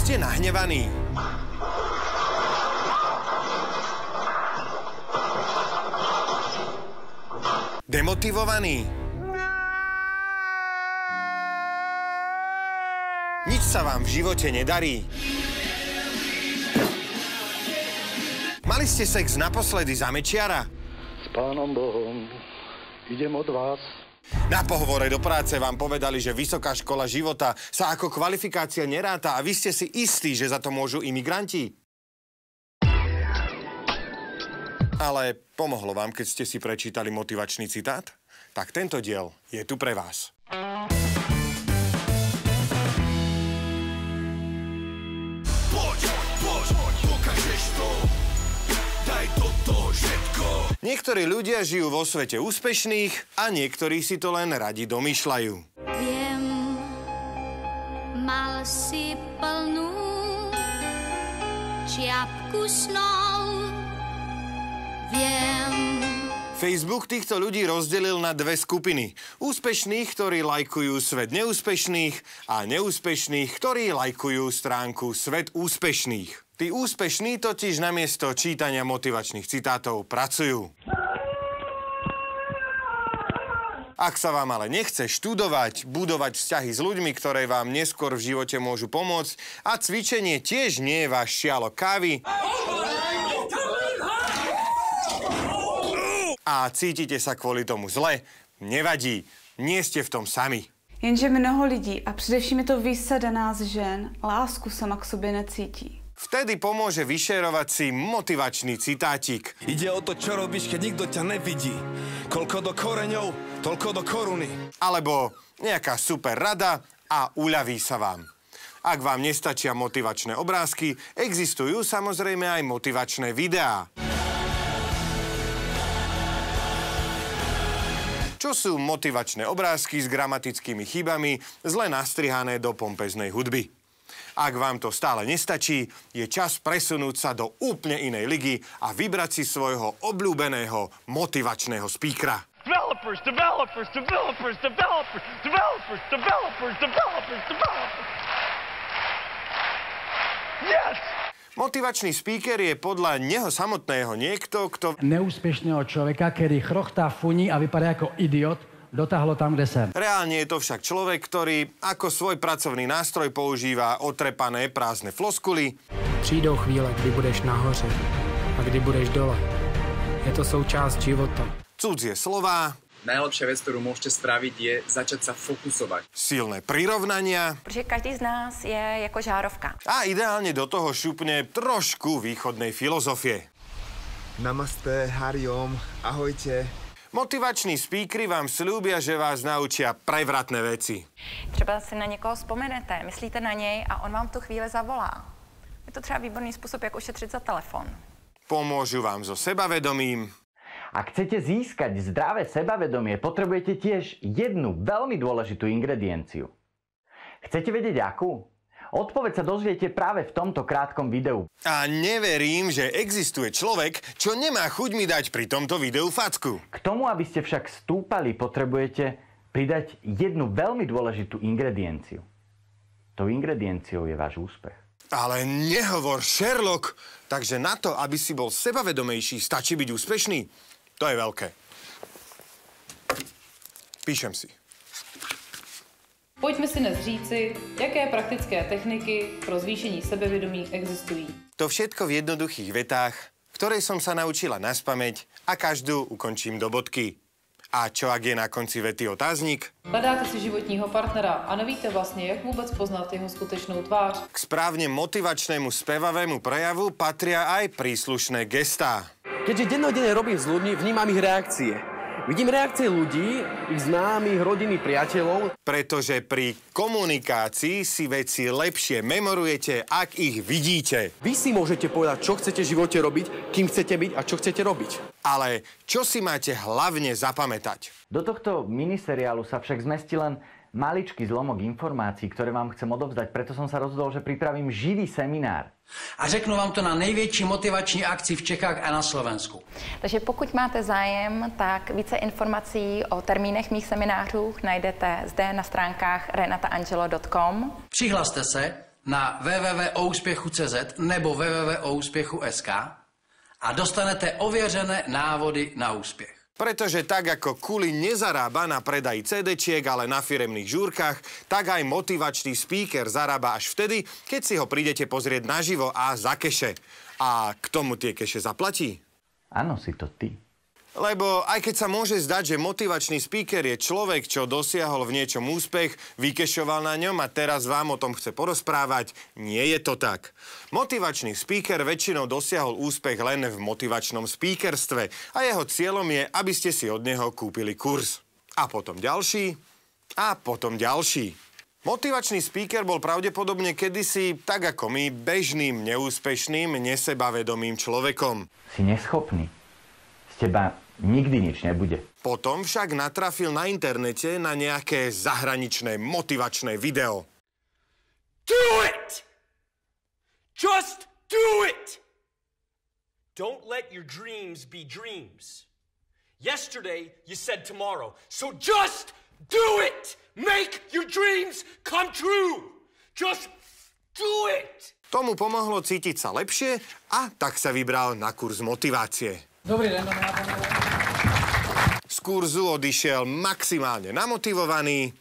Ste nahnevaní? Demotivovaní? Nič sa vám v živote nedarí? Mali ste sex naposledy za Mečiara? S Pánom Bohom idem od vás. Na pohovore do práce vám povedali, že vysoká škola života sa ako kvalifikácia neráta a vy ste si istí, že za to môžu imigranti? Ale pomohlo vám, keď ste si prečítali motivačný citát? Tak tento diel je tu pre vás. Niektorí ľudia žijú vo svete úspešných a niektorí si to len radi domýšľajú. Viem, mal si plnú čiapku snov. Viem. Facebook týchto ľudí rozdelil na dve skupiny. Úspešných, ktorí lajkujú svet neúspešných a neúspešných, ktorí lajkujú stránku Svet úspešných. Tí úspešní totiž namiesto čítania motivačných citátov pracujú. Ak sa vám ale nechce študovať, budovať vzťahy s ľuďmi, ktoré vám neskôr v živote môžu pomôcť a cvičenie tiež nie je váš šialok kávy a cítite sa kvôli tomu zle, nevadí, nie ste v tom sami. Jenže mnoho lidí, a především je to výsada nás žen, lásku sama k sobě necítí. Vtedy pomôže vyšerovať si motivačný citátik. Ide o to, čo robíš, keď nikto ťa nevidí. Koľko do koreňov, toľko do koruny. Alebo nejaká super rada a uľaví sa vám. Ak vám nestačia motivačné obrázky, existujú samozrejme aj motivačné videá. Čo sú motivačné obrázky s gramatickými chybami, zle nastrihané do pompeznej hudby. Ak vám to stále nestačí, je čas presunúť sa do úplne inej ligy a vybrať si svojho obľúbeného motivačného spíkra. Developers, developers, developers, developers, developers, developers, developers, developers. Yes! Motivačný spíker je podľa neho samotného niekto, kto neúspešného človeka, ktorý chrochtá, funí a vypadá ako idiot, dotáhlo tam, kde sem. Reálne je to však človek, ktorý ako svoj pracovný nástroj používa otrepané prázdne floskuly. Přijdou chvíle, kdy budeš nahoře a kdy budeš dole. Je to součást života. Cudzie slová. Najlepšia vec, ktorú môžete spraviť, je začať sa fokusovať. Silné prirovnania. Protože každý z nás je jako žárovka. A ideálne do toho šupne trošku východnej filozofie. Namaste, hariom, ahojte. Motivační spíkry vám slúbia, že vás naučia prevratné veci. Třeba si na někoho vzpomenete, myslíte na něj a on vám v tu chvíli zavolá. Je to třeba výborný způsob, jak ušetřit za telefon. Pomôžu vám so sebavedomím. Ak chcete získať zdravé sebavedomie, potrebujete tiež jednu veľmi dôležitú ingredienciu. Chcete vedieť akú? Odpoveď sa dozviete práve v tomto krátkom videu. A neverím, že existuje človek, čo nemá chuť mi dať pri tomto videu facku. K tomu, aby ste však stúpali, potrebujete pridať jednu veľmi dôležitú ingredienciu. Tou ingredienciou je váš úspech. Ale nehovor, Sherlock! Takže na to, aby si bol sebavedomejší, stačí byť úspešný? To je veľké. Píšem si. Pojďme si dnes říci, jaké praktické techniky pro zvýšení sebevědomí existují. To všetko v jednoduchých vetách, ktoré som sa naučila naspamäť a každú ukončím do bodky. A čo ak je na konci vety otáznik? Hledáte si životního partnera a nevíte vlastně, jak vůbec poznat jeho skutečnou tvář. K správne motivačnému spevavému prejavu patria aj príslušné gestá. Keďže dennodenne robím s ľuďmi, vnímam ich reakcie. Vidím reakcie ľudí, ich známych, rodiny, priateľov. Pretože pri komunikácii si veci lepšie memorujete, ak ich vidíte. Vy si môžete povedať, čo chcete v živote robiť, kým chcete byť a čo chcete robiť. Ale čo si máte hlavne zapamätať? Do tohto miniseriálu sa však zmestí len maličký zlomok informácií, ktoré vám chcem odovzdať, preto som sa rozhodol, že pripravím živý seminár. A řeknu vám to na největší motivační akci v Čechách a na Slovensku. Takže pokud máte zájem, tak více informací o termínech mých seminářů najdete zde na stránkách renataangelo.com. Přihlaste se na www.oúspěchu.cz nebo www.oúspěchu.sk a dostanete ověřené návody na úspěch. Pretože tak ako Kuli nezarába na predaji CD-čiek, ale na firemných žúrkach, tak aj motivačný speaker zarába až vtedy, keď si ho prídete pozrieť naživo a za keše. A k tomu tie keše zaplatí? Áno, si to ty. Lebo aj keď sa môže zdať, že motivačný speaker je človek, čo dosiahol v niečom úspech, vykešoval na ňom a teraz vám o tom chce porozprávať, nie je to tak. Motivačný speaker väčšinou dosiahol úspech len v motivačnom speakerstve a jeho cieľom je, aby ste si od neho kúpili kurz. A potom ďalší a potom ďalší. Motivačný speaker bol pravdepodobne kedysi, tak ako my, bežným, neúspešným, nesebavedomým človekom. Si neschopný. Z teba nikdy nič nebude. Potom však natrafil na internete na nejaké zahraničné motivačné video. Do it! Just do it! Don't let your dreams be dreams. Yesterday you said tomorrow, so just do it! Make your dreams come true! Just do it! Tomu pomohlo cítiť sa lepšie a tak sa vybral na kurz motivácie. Dobrý den, dobrý den. Z kurzu odišiel maximálne namotivovaný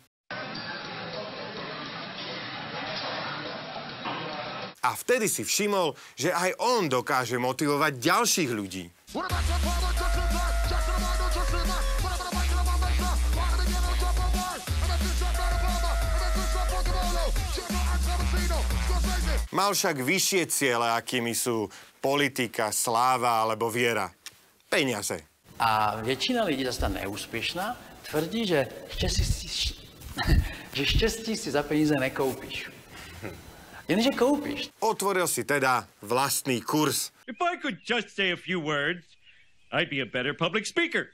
a vtedy si všimol, že aj on dokáže motivovať ďalších ľudí. Mal však vyššie ciele, akými sú politika, sláva alebo viera. Peniaze. A většina lidí, zase ta neúspěšná, tvrdí, že štěstí si za peníze nekoupíš. Jenže koupíš. Otvoril si teda vlastný kurz. If I could just say a few words, I'd be a better public speaker.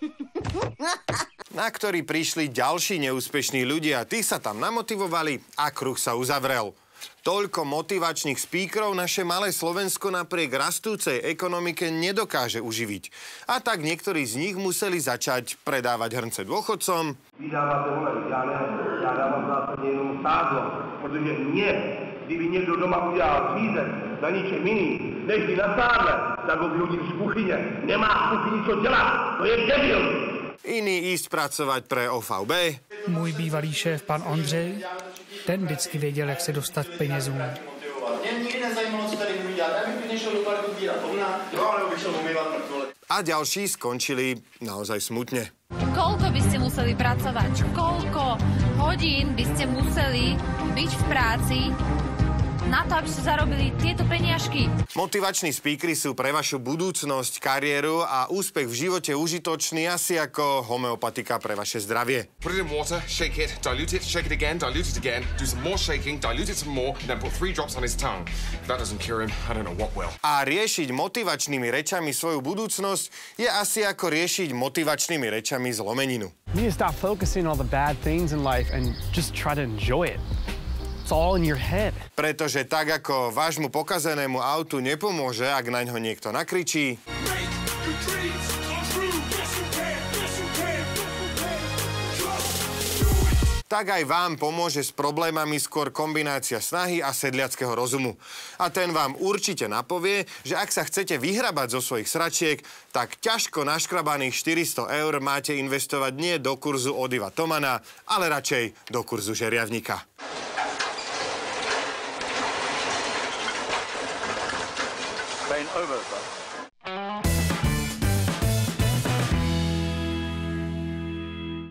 Na ktorý prišli ďalší neúspešní ľudia. Tí sa tam namotivovali a kruh sa uzavrel. Toľko motivačných speakerov naše malé Slovensko napriek rastúcej ekonomike nedokáže uživiť. A tak niektorí z nich museli začať predávať hrnce dôchodcom. Vy dávate voleň, ja dávam zásadne jenom sádlo, protože mne, kdyby niekto doma udělal třízek na ničem iným, než by na sádle, tak ho vyhodím z kuchyně. Nemá v kuchyni co dělat, to je debil. Iní ísť pracovať pre OVB. Můj bývalý šéf, pan Ondřej, ten vždycky věděl, jak se dostat k penězům. Mě nikdy nezajímalo, co tady budu dělat. Já bych klidně šel do parku bírat ovna, nebo bych šel umývat mrtvole. A ďalší skončili naozaj smutne. Koľko by ste museli pracovať? Koľko hodín by ste museli byť v práci na to, aby ste zarobili tieto peniažky? Motivační speakery sú pre vašu budúcnosť, kariéru a úspech v živote užitočný asi ako homeopatika pre vaše zdravie. Put it in water, shake it, dilute it again, do some more shaking, dilute it some more, and then put 3 drops on his tongue. If that doesn't cure him, I don't know what will. A riešiť motivačnými rečami svoju budúcnosť je asi ako riešiť motivačnými rečami zlomeninu. You need to stop focusing on all the bad things in life and just try to enjoy it. It's all in your head. Pretože tak ako vášmu pokazenému autu nepomôže, ak naňho niekto nakričí, tak aj vám pomôže s problémami skôr kombinácia snahy a sedliackého rozumu. A ten vám určite napovie, že ak sa chcete vyhrabať zo svojich sračiek, tak ťažko naškrabaných 400 € máte investovať nie do kurzu od Iva Tomana, ale radšej do kurzu žeriavnika. Over,